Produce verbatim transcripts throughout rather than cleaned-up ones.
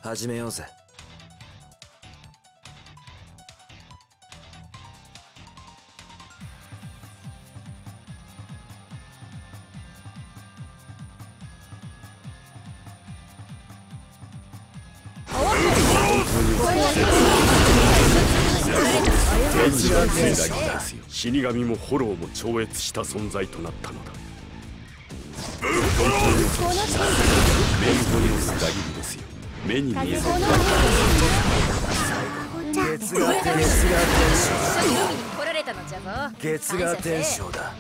始めようぜ。 死神もフォローも超越した存在となったのだ。本当に恐ろしい。目に見えず裏切りですよ。目に見えず裏切り。 月が月が天使だ。 月が天使だ。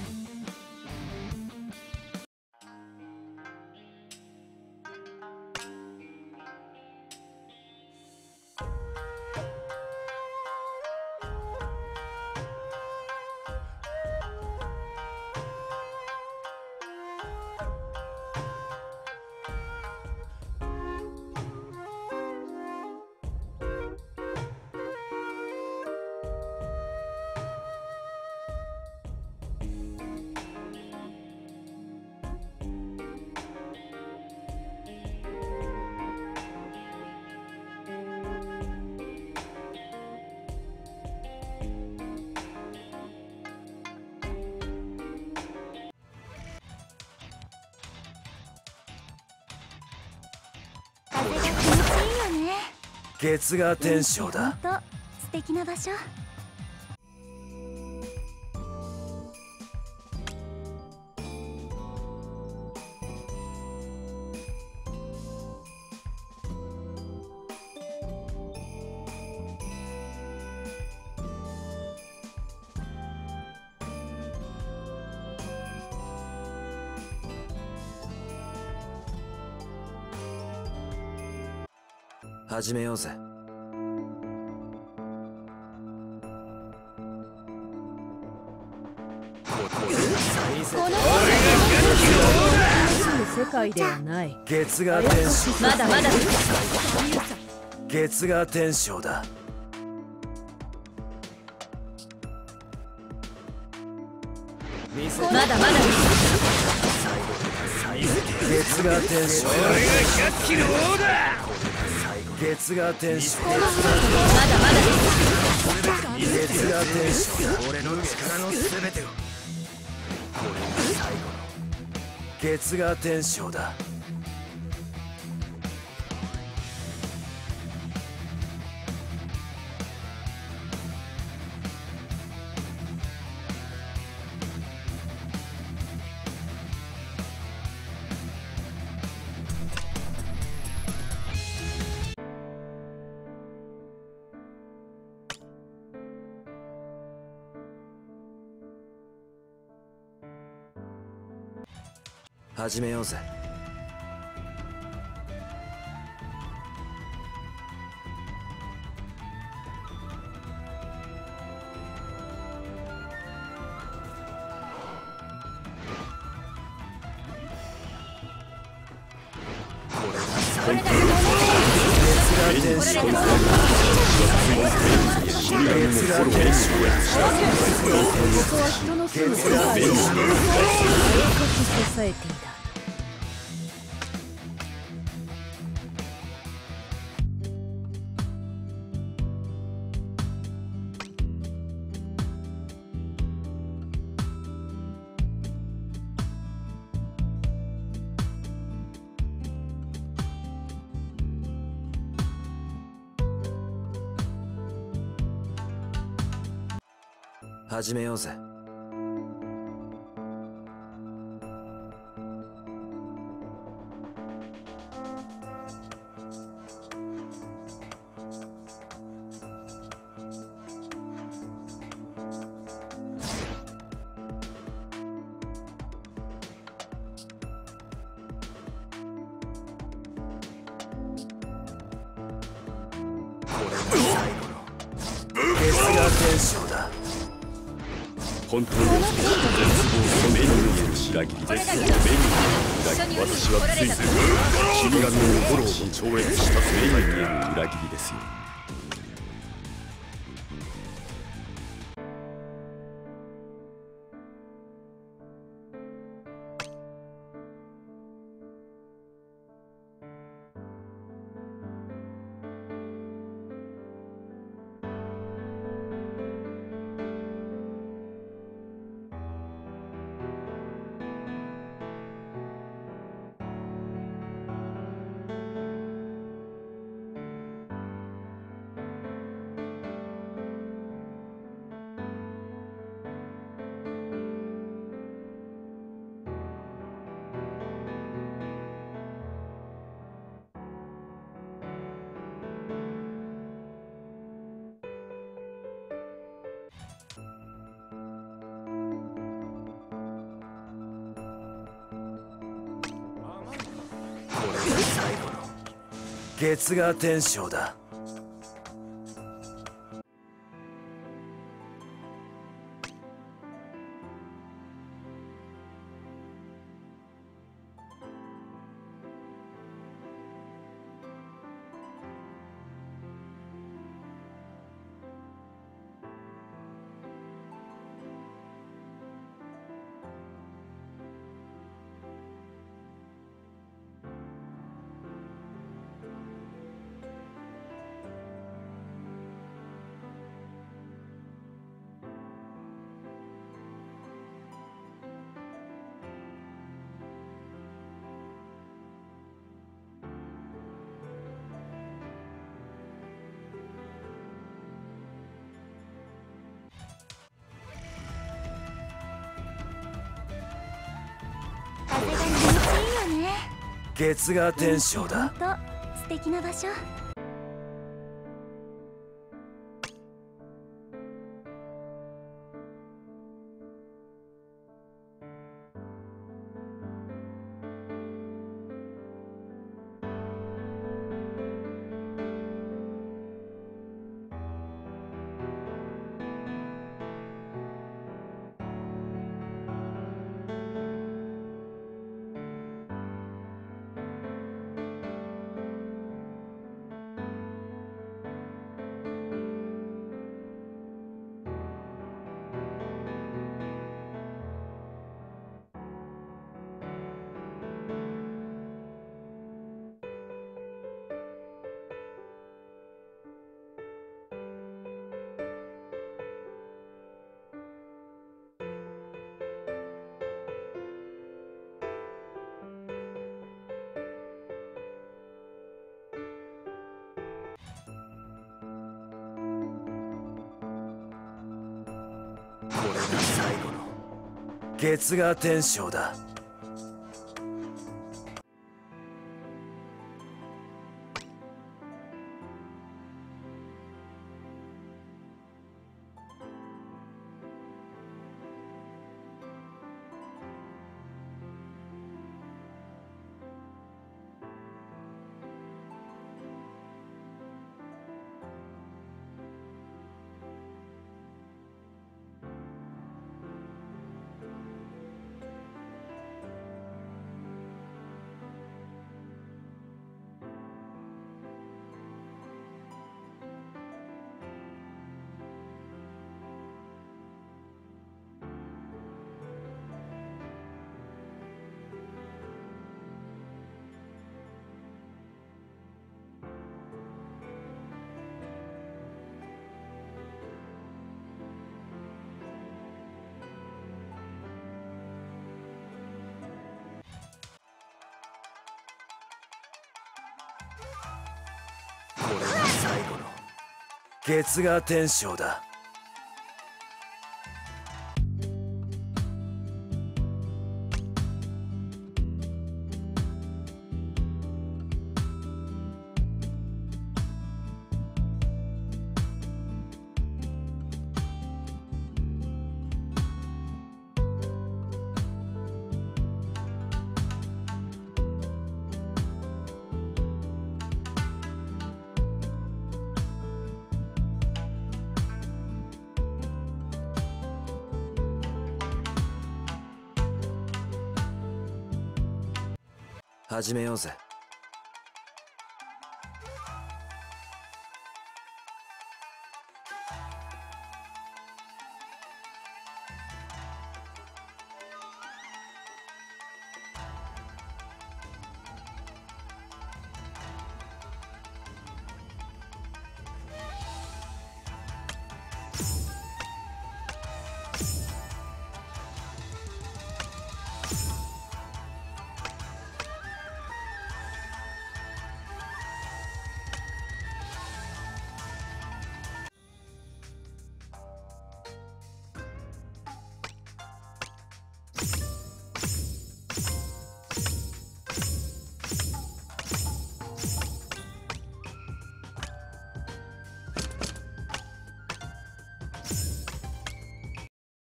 月が天使だ。 本当素敵な場所。 始めようぜ。 世界ではない。 月が天使。 まだまだ。 月が天使だ。 まだまだ。 月が天使。 俺が百鬼の王だ。 月が天使。 まだまだ。 月が天使。 俺の力のすべてを。 これが最後の月が天使だ。始めようぜ。始めようぜ。 本当に絶望と目に見える白切りです。目に見える裏切り。私はついず死神のフォローも超越した目に見える裏切りですよ。 ケツが天章だ。 風が気持ちいいよね。 ケツが天章だ。 ほんと素敵な場所。 これが最後のケツが天章だ。これが最後のケツが天章だ。始めようぜ。